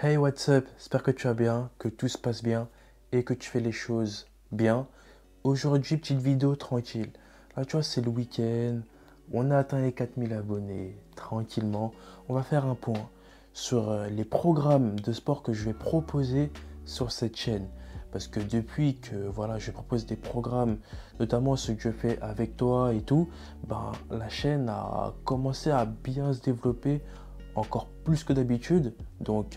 Hey, what's up? J'espère que tu vas bien, que tout se passe bien et que tu fais les choses bien. Aujourd'hui, petite vidéo tranquille. Là, tu vois, c'est le week-end. On a atteint les 4000 abonnés tranquillement. On va faire un point sur les programmes de sport que je vais proposer sur cette chaîne. Parce que depuis que voilà, je propose des programmes, notamment ceux que je fais avec toi et tout, la chaîne a commencé à bien se développer encore plus que d'habitude. Donc,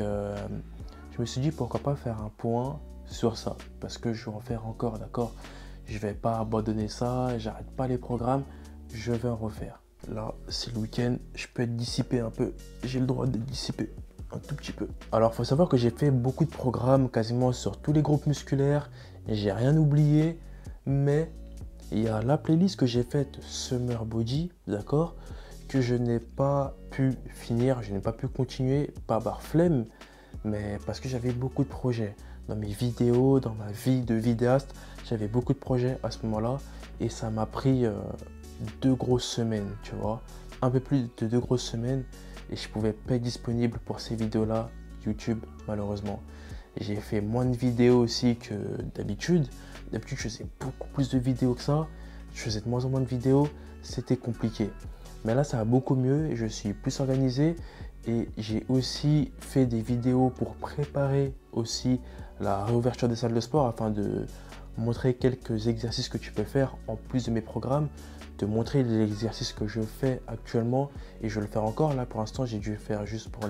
je me suis dit pourquoi pas faire un point sur ça. Parce que je vais en faire encore, d'accord? Je vais pas abandonner ça, j'arrête pas les programmes, je vais en refaire. Là, c'est le week-end, je peux être dissipé un peu. J'ai le droit d'être dissipé un tout petit peu. Alors, il faut savoir que j'ai fait beaucoup de programmes quasiment sur tous les groupes musculaires. J'ai rien oublié, mais il y a la playlist que j'ai faite Summer Body, d'accord, que je n'ai pas pu finir, je n'ai pas pu continuer, pas par flemme, mais parce que j'avais beaucoup de projets. Dans mes vidéos, dans ma vie de vidéaste, j'avais beaucoup de projets à ce moment-là et ça m'a pris 2 grosses semaines, tu vois, un peu plus de 2 grosses semaines et je pouvais pas être disponible pour ces vidéos-là, YouTube, malheureusement. J'ai fait moins de vidéos aussi que d'habitude. D'habitude, je faisais beaucoup plus de vidéos que ça. Je faisais de moins en moins de vidéos. C'était compliqué. Mais là, ça va beaucoup mieux. Je suis plus organisé. Et j'ai aussi fait des vidéos pour préparer aussi la réouverture des salles de sport afin de montrer quelques exercices que tu peux faire en plus de mes programmes, de montrer les exercices que je fais actuellement et je vais le faire encore. Là, pour l'instant, j'ai dû faire juste pour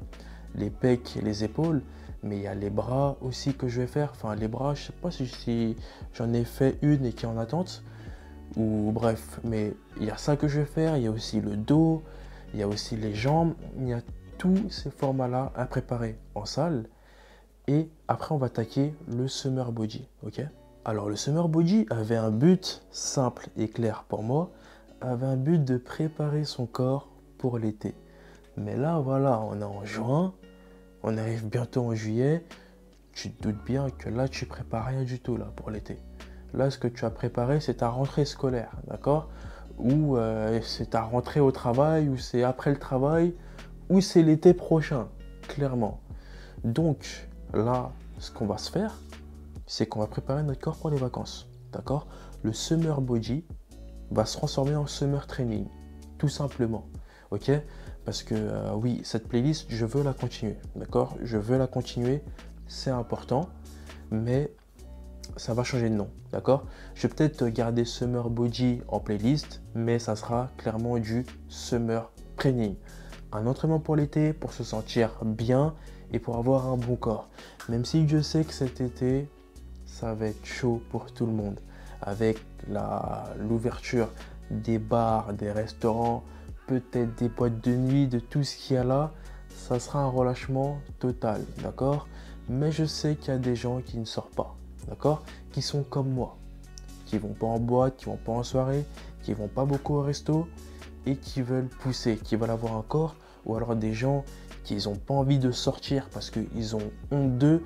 les pecs et les épaules, mais il y a les bras aussi que je vais faire. Enfin, les bras, je sais pas si j'en ai fait une et qui est en attente, ou bref, mais il y a ça que je vais faire. Il y a aussi le dos, il y a aussi les jambes, il y a tous ces formats-là à préparer en salle. Et après, on va attaquer le Summer Body, ok? Alors, le Summer Body avait un but simple et clair pour moi, avait un but de préparer son corps pour l'été. Mais là, voilà, on est en juin, on arrive bientôt en juillet. Tu te doutes bien que là, tu prépares rien du tout là pour l'été. Là, ce que tu as préparé, c'est ta rentrée scolaire, d'accord? Ou c'est ta rentrée au travail, ou c'est après le travail, ou c'est l'été prochain, clairement. Donc, là, ce qu'on va se faire, c'est qu'on va préparer notre corps pour les vacances, d'accord? Le Summer Body va se transformer en Summer Training, tout simplement, ok? Parce que oui, cette playlist, je veux la continuer, d'accord? Je veux la continuer, c'est important, mais ça va changer de nom, d'accord? Je vais peut-être garder Summer Body en playlist, mais ça sera clairement du Summer Training. Un entraînement pour l'été, pour se sentir bien et pour avoir un bon corps. Même si je sais que cet été, ça va être chaud pour tout le monde. Avec l'ouverture des bars, des restaurants, peut-être des boîtes de nuit, de tout ce qu'il y a là, ça sera un relâchement total, d'accord? Mais je sais qu'il y a des gens qui ne sortent pas, d'accord? Qui sont comme moi, qui vont pas en boîte, qui vont pas en soirée, qui vont pas beaucoup au resto et qui veulent pousser, qui veulent avoir un corps, ou alors des gens qui n'ont pas envie de sortir parce qu'ils ont honte d'eux,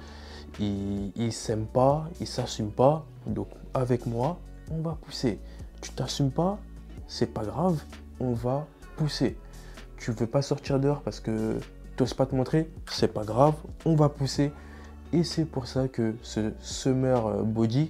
ils ne s'aiment pas, ils ne s'assument pas. Donc avec moi, on va pousser. Tu t'assumes pas, c'est pas grave, on va pousser. Tu veux pas sortir dehors parce que tu n'oses pas te montrer, c'est pas grave, on va pousser. Et c'est pour ça que ce Summer Body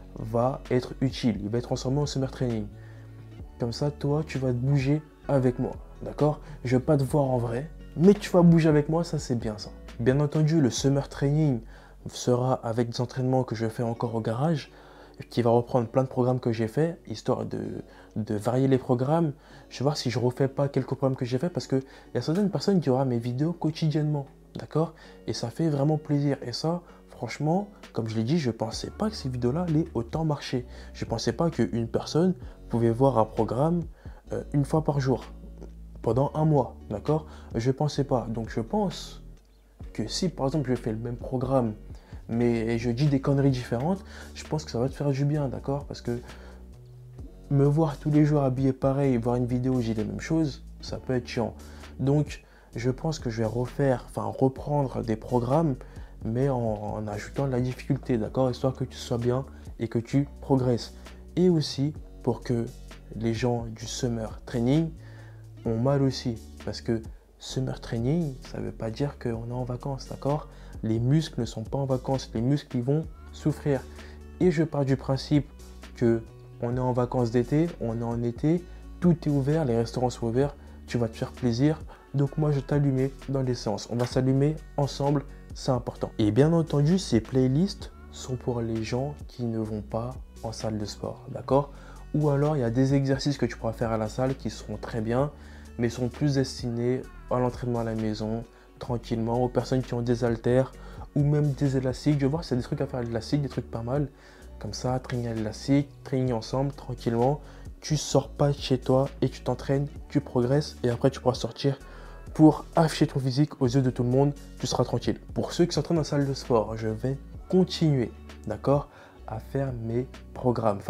va être utile, il va être transformé en Summer Training. Comme ça, toi, tu vas te bouger avec moi, d'accord? Je vais pas te voir en vrai, mais tu vas bouger avec moi, ça c'est bien ça. Bien entendu, le Summer Training sera avec des entraînements que je fais encore au garage, qui va reprendre plein de programmes que j'ai fait, histoire de varier les programmes. Je vais voir si je refais pas quelques programmes que j'ai fait, parce qu'il y a certaines personnes qui auront mes vidéos quotidiennement, d'accord? Et ça fait vraiment plaisir. Et ça, franchement, comme je l'ai dit, je pensais pas que ces vidéos-là allaient autant marcher. Je pensais pas qu'une personne pouvait voir un programme une fois par jour, pendant un mois, d'accord? Je pensais pas. Donc je pense que si par exemple je fais le même programme, mais je dis des conneries différentes, je pense que ça va te faire du bien, d'accord? Parce que me voir tous les jours habillé pareil, voir une vidéo où j'ai les mêmes choses, ça peut être chiant. Donc je pense que je vais reprendre des programmes, mais en ajoutant de la difficulté, d'accord? Histoire que tu sois bien et que tu progresses. Et aussi pour que les gens du Summer Training ont mal aussi. Parce que summer training, ça ne veut pas dire qu'on est en vacances, d'accord? Les muscles ne sont pas en vacances, les muscles ils vont souffrir. Et je pars du principe que on est en vacances d'été, on est en été, tout est ouvert, les restaurants sont ouverts, tu vas te faire plaisir. Donc moi je t'allumer dans les séances. On va s'allumer ensemble, c'est important. Et bien entendu, ces playlists sont pour les gens qui ne vont pas en salle de sport, d'accord? Ou alors il y a des exercices que tu pourras faire à la salle qui seront très bien, mais sont plus destinés à l'entraînement à la maison, tranquillement, aux personnes qui ont des haltères ou même des élastiques. Je vais voir s'il y a des trucs à faire à l'élastique, des trucs pas mal. Comme ça, training à l'élastique, training ensemble, tranquillement. Tu sors pas de chez toi et tu t'entraînes, tu progresses et après tu pourras sortir pour afficher ton physique aux yeux de tout le monde, tu seras tranquille. Pour ceux qui s'entraînent en salle de sport, je vais continuer, d'accord, à faire mes programmes,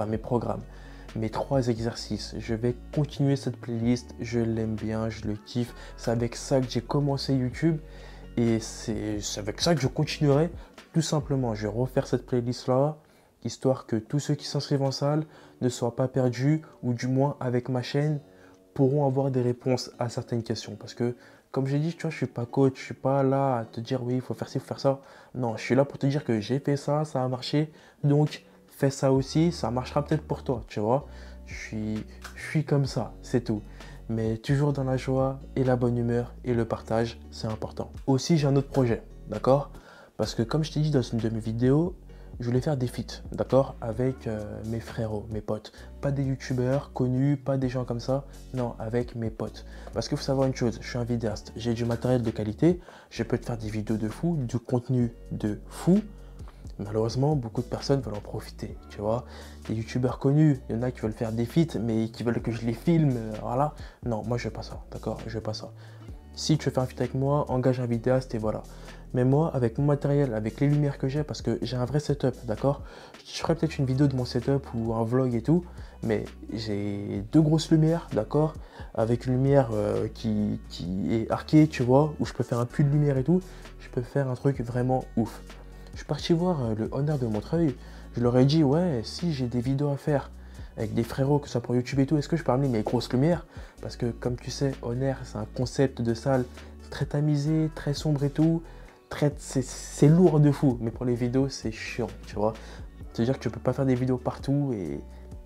mes 3 exercices. Je vais continuer cette playlist, je l'aime bien, je le kiffe. C'est avec ça que j'ai commencé YouTube et c'est avec ça que je continuerai tout simplement. Je vais refaire cette playlist là, histoire que tous ceux qui s'inscrivent en salle ne soient pas perdus ou du moins avec ma chaîne pourront avoir des réponses à certaines questions. Parce que, comme j'ai dit, tu vois, je ne suis pas coach, je ne suis pas là à te dire oui, il faut faire ci, il faut faire ça. Non, je suis là pour te dire que j'ai fait ça, ça a marché. Donc, fais ça aussi, ça marchera peut-être pour toi, tu vois. Je suis comme ça, c'est tout. Mais toujours dans la joie et la bonne humeur et le partage, c'est important. Aussi, j'ai un autre projet, d'accord? Parce que comme je t'ai dit dans une de mes vidéos, je voulais faire des feats, d'accord, avec mes frérots, mes potes. Pas des youtubeurs connus, pas des gens comme ça, non, avec mes potes. Parce qu'il faut savoir une chose, je suis un vidéaste, j'ai du matériel de qualité, je peux te faire des vidéos de fou, du contenu de fou. Malheureusement, beaucoup de personnes veulent en profiter, tu vois. Des youtubeurs connus, il y en a qui veulent faire des feats, mais qui veulent que je les filme, voilà. Non, moi je veux pas ça, d'accord, je veux pas ça. Si tu veux faire un feat avec moi, engage un vidéaste et voilà. Mais moi, avec mon matériel, avec les lumières que j'ai, parce que j'ai un vrai setup, d'accord? Je ferai peut-être une vidéo de mon setup ou un vlog et tout, mais j'ai 2 grosses lumières, d'accord? Avec une lumière qui est arquée, tu vois, où je peux faire un puits de lumière et tout. Je peux faire un truc vraiment ouf. Je suis parti voir le Honor de Montreuil. Je leur ai dit, ouais, si j'ai des vidéos à faire avec des frérots, que ce soit pour YouTube et tout, est-ce que je peux amener mes grosses lumières? Parce que comme tu sais, Honor, c'est un concept de salle très tamisé, très sombre et tout. C'est lourd de fou, mais pour les vidéos, c'est chiant, tu vois. C'est-à-dire que tu peux pas faire des vidéos partout et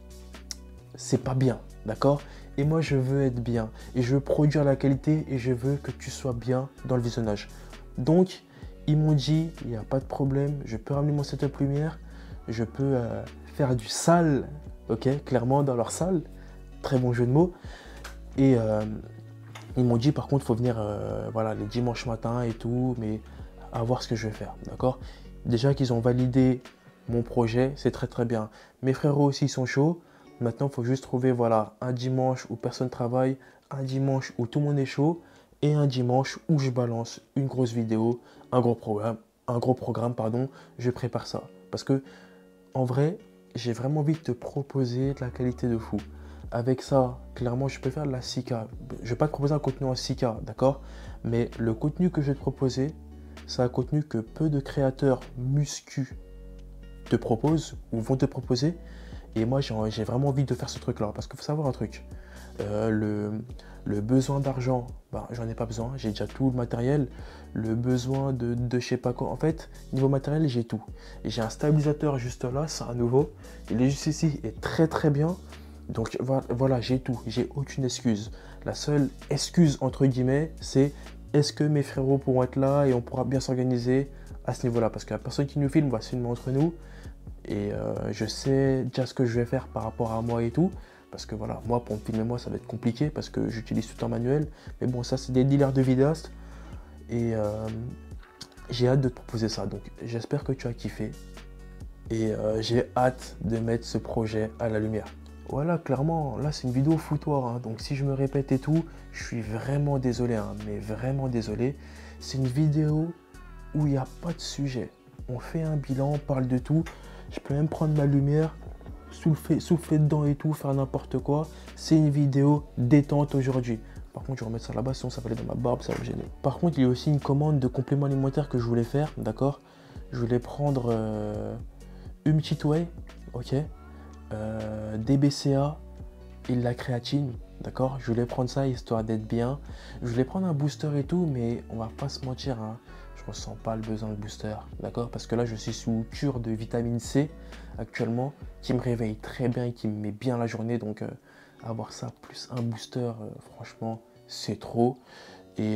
c'est pas bien, d'accord? Et moi, je veux être bien et je veux produire la qualité et je veux que tu sois bien dans le visionnage. Donc, ils m'ont dit, il n'y a pas de problème, je peux ramener mon setup lumière, je peux faire du sale, ok, clairement dans leur salle, très bon jeu de mots. Et ils m'ont dit, par contre, il faut venir voilà, les dimanches matins et tout, mais à voir ce que je vais faire, d'accord? Déjà qu'ils ont validé mon projet, c'est très très bien. Mes frérots aussi sont chauds. Maintenant, il faut juste trouver voilà, un dimanche où personne travaille, un dimanche où tout le monde est chaud et un dimanche où je balance une grosse vidéo, un gros programme, pardon, je prépare ça. Parce que en vrai, j'ai vraiment envie de te proposer de la qualité de fou. Avec ça, clairement, je peux faire de la 6K. Je ne vais pas te proposer un contenu en 6K, d'accord? Mais le contenu que je vais te proposer, c'est un contenu que peu de créateurs muscu te proposent ou vont te proposer. Et moi, j'ai vraiment envie de faire ce truc-là. Parce qu'il faut savoir un truc. Le besoin d'argent, ben, j'en ai pas besoin. J'ai déjà tout le matériel. Le besoin de je sais pas quoi. En fait, niveau matériel, j'ai tout. J'ai un stabilisateur juste là, c'est un nouveau. Il est juste ici et très très bien. Donc voilà, j'ai tout. J'ai aucune excuse. La seule excuse, entre guillemets, c'est est-ce que mes frérots pourront être là et on pourra bien s'organiser à ce niveau-là? Parce que la personne qui nous filme va se filmer entre nous. Et je sais déjà ce que je vais faire par rapport à moi et tout. Parce que voilà, moi, pour me filmer, moi, ça va être compliqué parce que j'utilise tout en manuel. Mais bon, ça, c'est des dealers de vidéastes. Et j'ai hâte de te proposer ça. Donc, j'espère que tu as kiffé. Et j'ai hâte de mettre ce projet à la lumière. Voilà, clairement, là, c'est une vidéo foutoir. Hein. Donc, si je me répète et tout, je suis vraiment désolé. Hein, mais vraiment désolé. C'est une vidéo où il n'y a pas de sujet. On fait un bilan, on parle de tout. Je peux même prendre ma lumière, souffler dedans et tout, faire n'importe quoi. C'est une vidéo détente aujourd'hui. Par contre, je vais remettre ça là-bas, sinon ça va aller dans ma barbe, ça va me gêner. Par contre, il y a aussi une commande de compléments alimentaires que je voulais faire, d'accord? Je voulais prendre une petite whey, ok? Des BCA et la créatine, d'accord? Je voulais prendre ça histoire d'être bien. Je voulais prendre un booster et tout, mais on va pas se mentir, hein, je ressens pas le besoin de booster, d'accord? Parce que là, je suis sous cure de vitamine C actuellement, qui me réveille très bien et qui me met bien la journée. Donc, avoir ça plus un booster, franchement, c'est trop. Et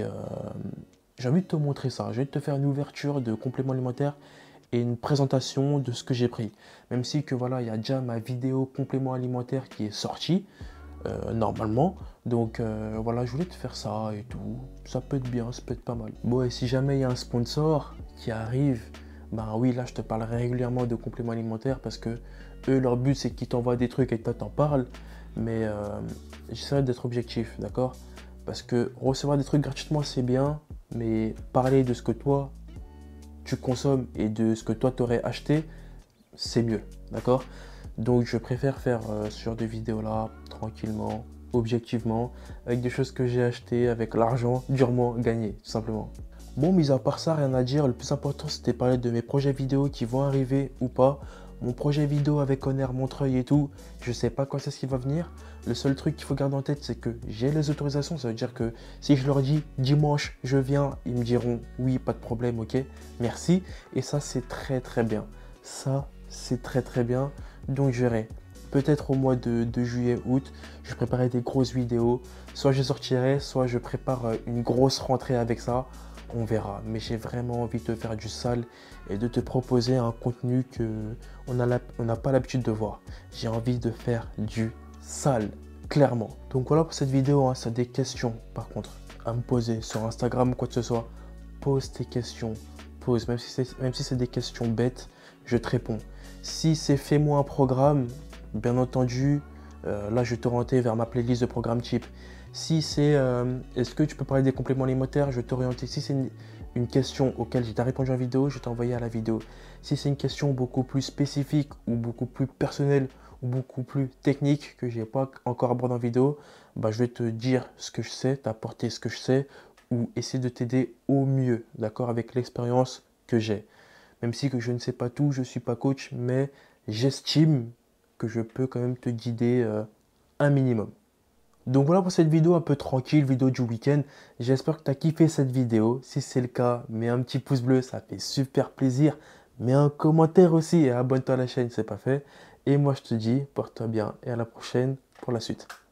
j'ai envie de te montrer ça. Je vais te faire une ouverture de compléments alimentaires et une présentation de ce que j'ai pris. Même si que voilà, il y a déjà ma vidéo complément alimentaire qui est sortie normalement. Donc voilà, je voulais te faire ça et tout. Ça peut être bien, ça peut être pas mal. Bon, et si jamais il y a un sponsor qui arrive, ben oui, là je te parlerai régulièrement de compléments alimentaires parce que eux, leur but c'est qu'ils t'envoient des trucs et que toi t'en parles. Mais j'essaierai d'être objectif, d'accord? Parce que recevoir des trucs gratuitement c'est bien, mais parler de ce que toi tu consommes et de ce que toi t'aurais acheté, c'est mieux, d'accord? Donc je préfère faire ce genre de vidéos là tranquillement, objectivement, avec des choses que j'ai achetées, avec l'argent durement gagné, tout simplement. Bon, mis à part ça, rien à dire. Le plus important, c'était de parler de mes projets vidéo qui vont arriver ou pas. Mon projet vidéo avec Honor Montreuil et tout, je sais pas quand c'est ce qui va venir. Le seul truc qu'il faut garder en tête, c'est que j'ai les autorisations. Ça veut dire que si je leur dis dimanche, je viens, ils me diront oui, pas de problème, ok, merci. Et ça, c'est très très bien. Ça, c'est très très bien. Donc, je verrai. Peut-être au mois de juillet, août, je préparerai des grosses vidéos. Soit je sortirai, soit je prépare une grosse rentrée avec ça. On verra. Mais j'ai vraiment envie de faire du sale et de te proposer un contenu que on n'a pas l'habitude de voir. J'ai envie de faire du sale, clairement. Donc voilà pour cette vidéo. Hein. Si tu as des questions, par contre, à me poser sur Instagram ou quoi que ce soit, pose tes questions. Pose. Même si c'est des questions bêtes, je te réponds. Si c'est fais-moi un programme, bien entendu, là je vais t'orienter vers ma playlist de programmes type. Si c'est est-ce que tu peux parler des compléments alimentaires, je vais t'orienter. Si c'est une question auquel j'ai répondu en vidéo, je vais t'envoyer à la vidéo. Si c'est une question beaucoup plus spécifique ou beaucoup plus personnelle ou beaucoup plus technique que je n'ai pas encore abordé en vidéo, bah, je vais te dire ce que je sais, t'apporter ce que je sais ou essayer de t'aider au mieux, d'accord, avec l'expérience que j'ai. Même si que je ne sais pas tout, je ne suis pas coach, mais j'estime que je peux quand même te guider un minimum. Donc voilà pour cette vidéo un peu tranquille, vidéo du week-end. J'espère que tu as kiffé cette vidéo. Si c'est le cas, mets un petit pouce bleu, ça fait super plaisir. Mets un commentaire aussi et abonne-toi à la chaîne si ce n'est pas fait. Et moi je te dis, porte-toi bien et à la prochaine pour la suite.